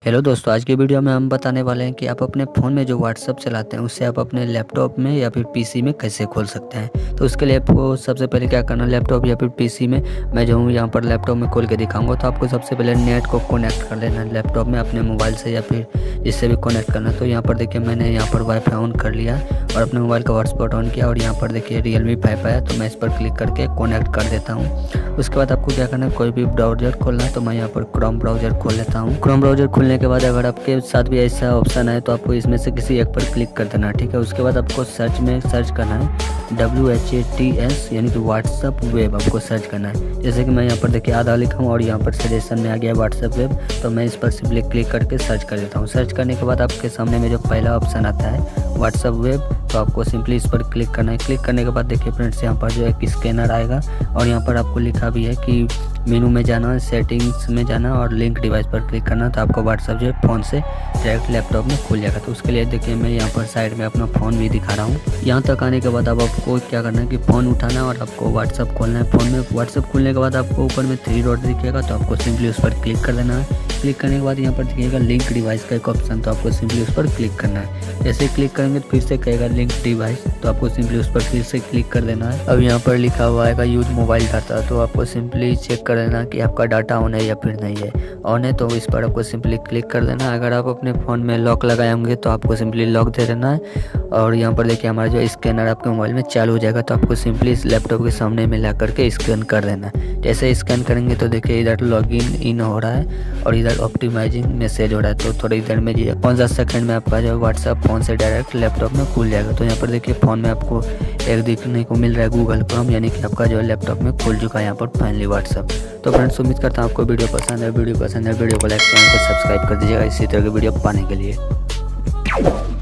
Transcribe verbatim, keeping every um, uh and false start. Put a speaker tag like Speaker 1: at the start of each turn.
Speaker 1: Hello दोस्तों, आज की वीडियो में हम बताने वाले हैं कि आप अपने फ़ोन में जो व्हाट्सअप चलाते हैं उससे आप अपने लैपटॉप में या फिर पीसी में कैसे खोल सकते हैं। तो उसके लिए आपको सबसे पहले क्या करना है, लैपटॉप या फिर पीसी में मैं जो हूँ यहाँ पर लैपटॉप में खोल के दिखाऊंगा। तो आपको सबसे पहले नेट को कनेक्ट कर लेना है लैपटॉप में अपने मोबाइल से या फिर जिससे भी कनेक्ट करना। तो यहाँ पर देखिए मैंने यहाँ पर वाईफाई ऑन कर लिया और अपने मोबाइल का हॉटस्पॉट ऑन किया और यहाँ पर देखिए रियलमी फाइव आया, तो मैं इस पर क्लिक करके कनेक्ट कर देता हूँ। उसके बाद आपको क्या करना है, कोई भी ब्राउज़र खोलना है। तो मैं यहाँ पर क्रोम ब्राउज़र खोल लेता हूँ। क्रोम ब्राउज़र खोलने के बाद अगर आपके साथ भी ऐसा ऑप्शन है तो आपको इसमें से किसी एक पर क्लिक कर देना, ठीक है। उसके बाद आपको सर्च में सर्च करना है W H A T S यानी कि व्हाट्सअप वेब आपको सर्च करना है। जैसे कि मैं यहाँ पर देखिए आधा लिखा हूँ और यहाँ पर सजेशन में आ गया व्हाट्सअप वेब, तो मैं इस पर सिंपली क्लिक करके सर्च कर देता हूँ। सर्च करने के बाद आपके सामने में जो पहला ऑप्शन आता है व्हाट्सअप वेब, तो आपको सिंपली इस पर क्लिक करना है। क्लिक करने के बाद देखिए फ्रेंड्स यहाँ पर जो एक स्कैनर आएगा और यहाँ पर आपको लिखा भी है कि मेनू में जाना, सेटिंग्स में जाना और लिंक डिवाइस पर क्लिक करना। तो आपको व्हाट्सअप जो है फ़ोन से डायरेक्ट लैपटॉप में खुल जाएगा। तो उसके लिए देखिए मैं यहाँ पर साइड में अपना फ़ोन भी दिखा रहा हूँ। यहाँ तक आने के बाद अब आपको क्या करना है कि फ़ोन उठाना है और आपको व्हाट्सअप खोलना है। फ़ोन में व्हाट्सअप खोलने के बाद आपको ऊपर में थ्री डॉट दिखेगा, तो आपको सिंपली उस पर क्लिक कर देना है। क्लिक करने के बाद यहाँ पर दिखेगा लिंक डिवाइस का एक ऑप्शन, तो आपको सिंपली उस पर क्लिक करना है। जैसे क्लिक करेंगे तो फिर से कहेगा लिंक डिवाइस, तो आपको सिंपली उस पर फिर से क्लिक कर देना है। अब यहाँ पर लिखा हुआ है यूज मोबाइल डाटा, तो आपको सिंपली चेक कर लेना कि आपका डाटा ऑन है या फिर नहीं है। ऑन है तो इस पर आपको सिंपली क्लिक कर देना है। अगर आप अपने फ़ोन में लॉक लगाए होंगे तो आपको सिंपली लॉक दे देना है। और यहाँ पर देखिए हमारा जो स्कैनर आपके मोबाइल में चालू हो जाएगा, तो आपको सिंपली इस लैपटॉप के सामने में ला करके स्कैन कर देना है। जैसे स्कैन करेंगे तो देखिए इधर लॉगिन इन हो रहा है और इधर ऑप्टिमाइजिंग मैसेज हो रहा है। तो थोड़ी देर में जी पाँच दस सेकंड में आपका जो व्हाट्सअप फ़ोन से डायरेक्ट लैपटॉप में खुल जाएगा। तो यहाँ पर देखिए फ़ोन में आपको एक देखने को मिल रहा है गूगल क्रोम, यानी कि आपका जो लैपटॉप में खुल चुका है यहाँ पर फाइनली व्हाट्सअप। तो फ्रेंड्स उम्मीद करता हूँ आपको वीडियो पसंद है। वीडियो पसंद है वीडियो को लाइक, चैनल को सब्सक्राइब कर दीजिएगा इसी तरह की वीडियो पाने के लिए।